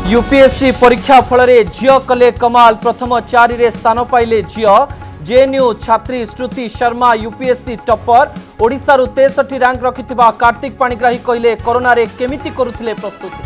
UPSC परीक्षा फल झील कले कमाल प्रथम 4 रे स्थान पाइले झील जेएनयू छात्री श्रुति शर्मा यूपीएससी टॉपर ओडिशारू 63 रैंक रखिथिबा कार्तिक पाणिग्राही कहले कोरोना रे केमिति करुथिले प्रस्तुति।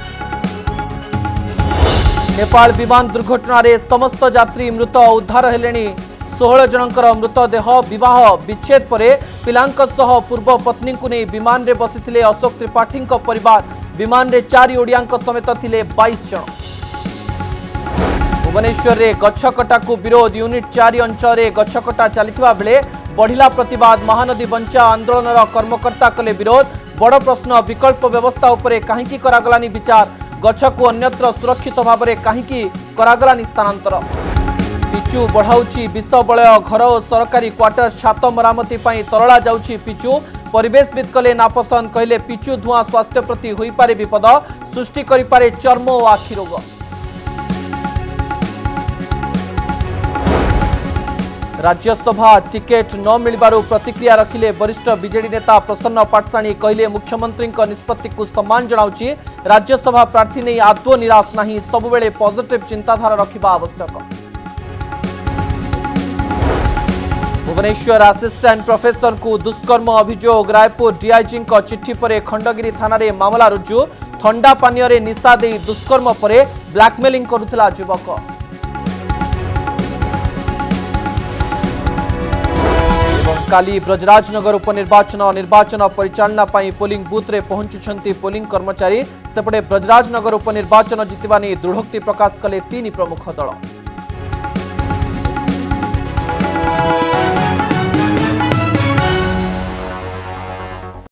नेपाल विमान दुर्घटना रे समस्त यात्री मृत उद्धार हेलेनी 16 जनकर मृतदेह विवाह विच्छेद परे पिलांक सह पूर्व पत्नी को नहीं विमान रे बसिथिले अशोक त्रिपाठी परिवार विमान रे 4 ओडियांक समेत थिले 22 जन। भुवनेश्वर रे गछकटा को विरोध यूनिट 4 अंचल रे गछकटा चलिथिबा बेले बढ़िला प्रतिवाद महानदी बंचा आंदोलन कर्मकर्ता कले विरोध बड़ प्रश्न विकल्प व्यवस्था उपरे काहेकि करागलानी विचार गछ को अन्यत्र सुरक्षित भाव में काहेकि करागलानी स्थानांतर। पिचु बढ़ाउची विष बलय घर और सरकारी क्वार्टर छात मरामती पई तरला जाउची पिचु परिवेशविद कले नापसंद कहले पिचु धुआं स्वास्थ्य प्रति होई पारे विपद सृष्टि करि पारे चर्म और आखि रोग। राज्यसभा टिकेट न मिलबारु प्रतिक्रिया रखिले वरिष्ठ बीजेडी नेता प्रसन्न पाटसाणी कहले मुख्यमंत्री निष्पत्ति को सम्मान जनाउची राज्यसभा प्रार्थी नहीं आदौ निराश नहीं सबुबेले पॉजिटिव चिंताधारा रखिबा आवश्यक। भुवनेश्वर असिस्टेंट प्रोफेसर को दुष्कर्म अभियोग रायपुर डीआईजी चिट्ठी पर खंडगिरी थाना रे मामला रुजु ठंडा पानी रे निशा दे दुष्कर्म पर ब्लैकमेलिंग करुथिला युवक। काली ब्रजराजनगर उपनिर्वाचन निर्वाचन परिचालना पाई पोलिंग बूथ रे पहुंचुछंती पोलिंग कर्मचारी सेपटे ब्रजराजनगर उपनिर्वाचन जितवा नहीं दृढ़ोक्ति प्रकाश कले 3 प्रमुख दल।